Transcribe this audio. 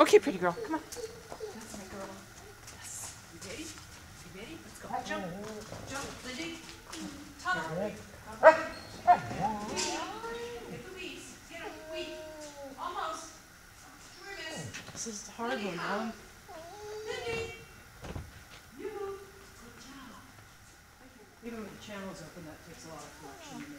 Okay, pretty girl. Come on. That's my girl. Yes. You ready? You ready? Let's go. Jump. Jump, Lindy. Tunnel. Get Louise. Get her. Wait. Almost. Where is? This is the hard one, Alan. Lindy. You. Good job. Even when the channel's open, that takes a lot of flexion.